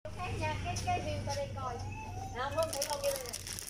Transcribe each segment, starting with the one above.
Cái view ta đi coi. Không, không thể coi đây nè.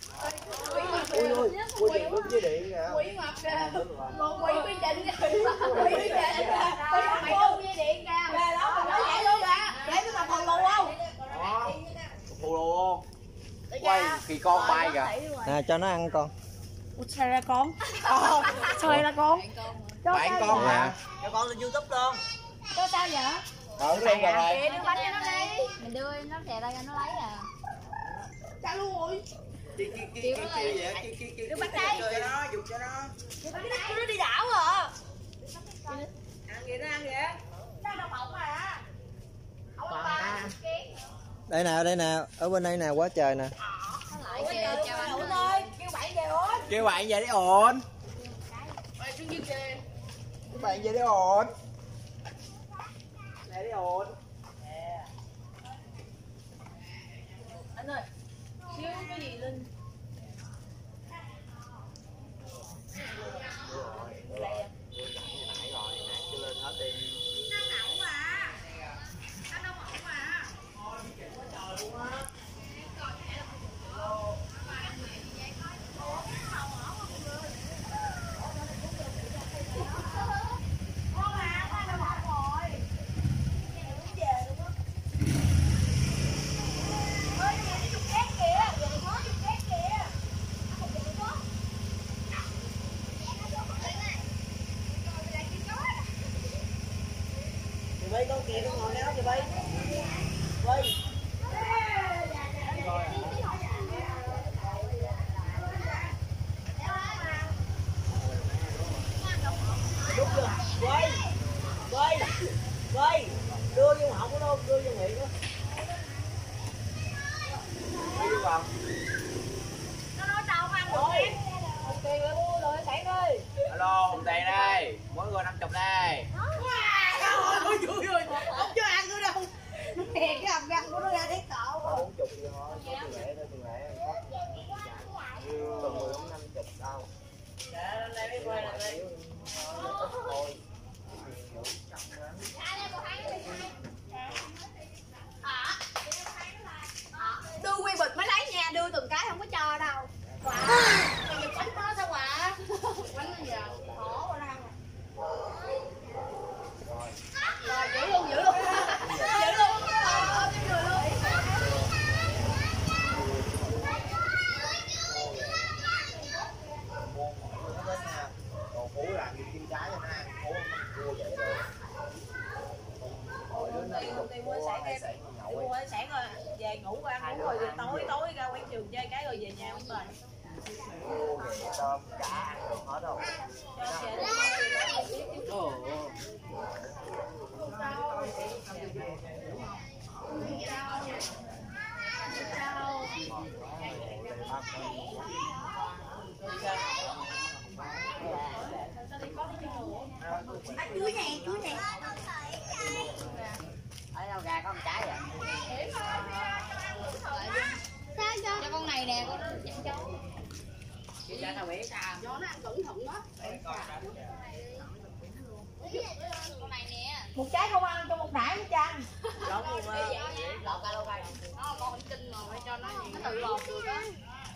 Quỷ điện bước với điện kìa. Quỷ mặt kìa. Một quỷ quy định kìa. Quỷ quy định kìa. Mày không dây điện kìa. Về đó mà nói vậy luôn kìa. Để tôi làm phòng lù không? Đó. Phù lù luôn. Quay kỳ con bay kìa. Nè cho nó ăn con. Sao ra con? Sao ra con? Bạn con hả? Cho con lên YouTube luôn. Cho sao vậy? Luôn rồi. Kìa đưa bánh cho nó đi. Mình đưa nó đè tay cho nó lấy à. Trả luôn rồi. Kia Đưa bánh đây. cho nó, dùng cho nó. Đưa bánh đây. Nó đi đảo rồi. Ăn kìa, nó ăn kìa. Nó đậu phộng mà. Đây nè, ở bên đây nè, quá trời nè. Lại kìa, chào anh ơi. Ơi, kêu bạn về ổn. Kêu bạn về để ổn. Các bạn về để ổn. Về để ổn. Anh ơi, xíu cái gì lên. Bay con kia con ngồi đó kìa bay. Bay. Đúng chưa? Bay. Bay. Bay. Đưa vô họng của nó, đưa vô miệng đó. Đi vô vào. Nó nói sao không ăn được em. Ok rồi mua rồi Sảng ơi. Alo, Hùng Tiền đây. Mỗi người 50 đây. Ôi vui rồi, không cho ăn nữa đâu. Nè cái hàm răng của nó ra thấy cậu. 40 thôi, có tiền lẻ thôi, tiền lẻ. Còn 10 không 50 đâu. Dạ, đây đi quay lại đây. Thôi. Đưa quy bịch mới lấy nha, đưa từng cái không có cho đâu. Quả. Mày giật bánh của nó sao quả? Bánh nó giờ khổ rồi đang. Rồi giữ luôn, giữ luôn. Giữ luôn. Còn Phú làm gì kim trái cho nó ăn, Phú mua vậy rồi. Tiền mua Sảng em. Mua Sảng rồi về ngủ rồi ăn ngủ rồi tối ra quán trường chơi cái rồi về nhà không rồi. Mua vậy tôm chả ăn được hết đâu. Chuối nè, chuối nè. Ở đâu gà có con trái vậy? Cho con này nè, con chậm cháu. Chị cho tao biết sao? Cho nó ăn cẩn thận đó. Con này nè. Một trái không ăn cho một nải mới chanh. Lộn luôn rồi. Lộn cả lô cây. Nó con kinh mà phải cho nó tự lột được á.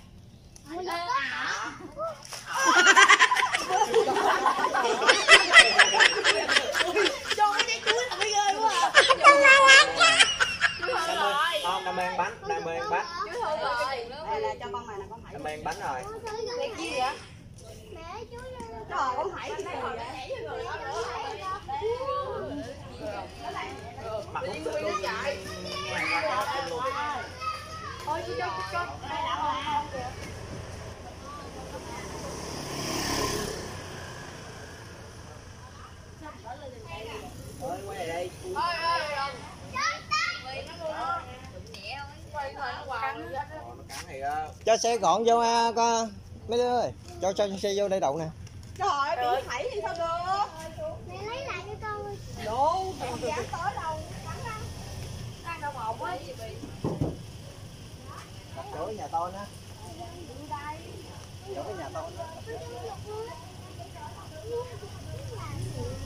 Cho cái trái chuối là mới ghê quá à. Không, đam mê ăn bánh, đam mê ăn bánh. Đây là cho con này là con Hải. Đam mê ăn bánh rồi. Cái gì vậy? Trời con Hải cái này rồi. Mặt hút sức luôn. Ôi chú cho đây đã rồi không kìa. Ơi, quay lại đây. Cho xe gọn vô con. Mấy đứa ơi, cho xe vô đây đậu nè. Trời ơi, bị Hải thì sao được? Mẹ lấy lại cho con ơi. Đồ, không dám tới đâu. Đang đau bụng á. Chỗ nhà tôi đó. Chỗ cái nhà tôi đó.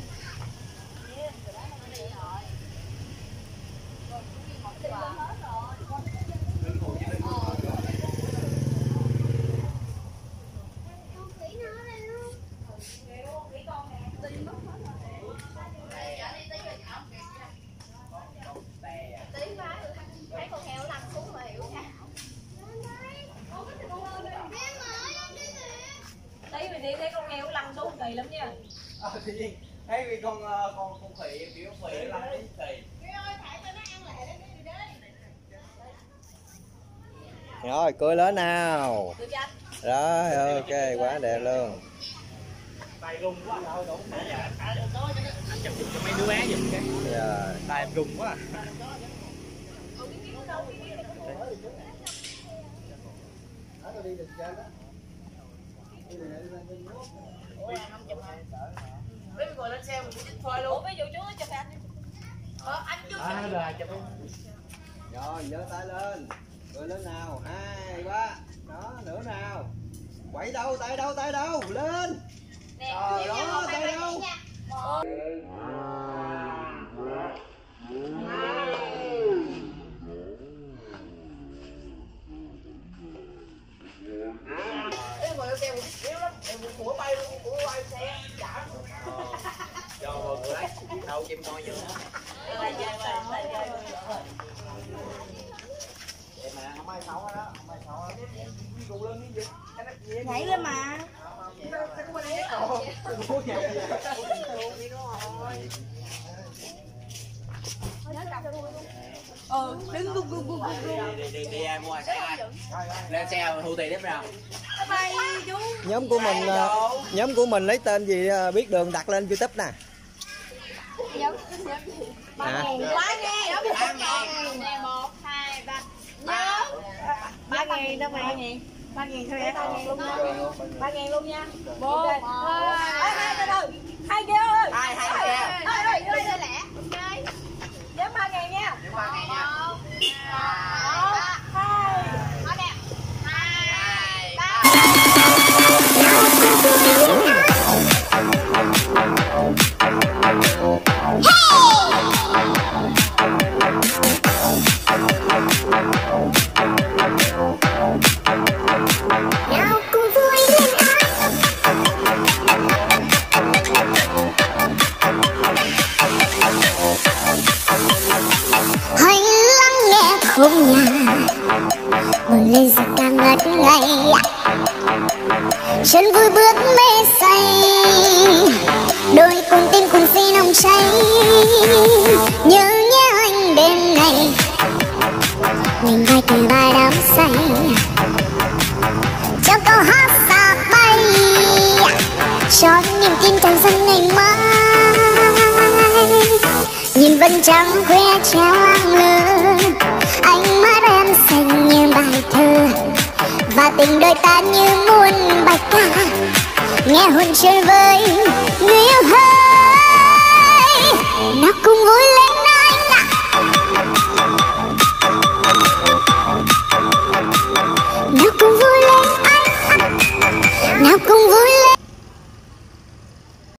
Rồi. kỳ lắm nha. Tự nhiên thấy vì con khỉ biểu khỉ là thấy kỳ. Rồi cười lớn nào. Rồi ok quá đẹp luôn. Tay rung quá thôi đủ nãy giờ anh chụp cho mấy đứa bé giùm cái. Rồi. Tay em rung quá. Ví dụ ngồi lên xe mình chích phơi luôn. Ví dụ chú chụp anh. Anh chú Rồi chụp. Rồi giơ tay lên. Cười lớn nào. 2 3. Đó nữa nào. Quẩy đâu tay đâu tay đâu lên. Rồi đó tay đâu. ngồi lên xe mình yếu lắm. Của bay luôn, của bay xe chả. Cho mọi người lấy. Đâu chim coi chưa. Vậy mà không ai xấu hết đó, không ai xấu hết. Gu lên đi gì. Nhảy lên mà. Đứng gu. Đi em mua xe ai. Lên xe thu tiền tiếp nào. Bye chú. Nhóm của mình lấy tên gì biết đường đặt lên YouTube nè. Quá nghe. 1 2 3. Nhớ. 3.000 đâu mày. 3.000 thôi em. 3.000 luôn nha. 3.000 luôn nha. 1 2 kia ơi. 2 kia. Ơi ơi lẹ. Ok. Đếm 3.000 nha. 3.000 nha. 1 2. Ở đẹp. 2 3. Không nhà buồn lên giấc càng ngất ngây, chân vui bước mê say, đôi cùng tim cùng phi nồng cháy, nhớ anh đêm này mình bay từ bài đắm say, cho câu hát xa bay, cho niềm tin tràn dâng ngày mai, nhìn vầng trăng khoe treo lăng lơ, ánh mắt em xanh như bài thơ, và tình đôi ta như muôn bài ca, nghe hồn chơi với người yêu hỡi, nào cùng vui lên.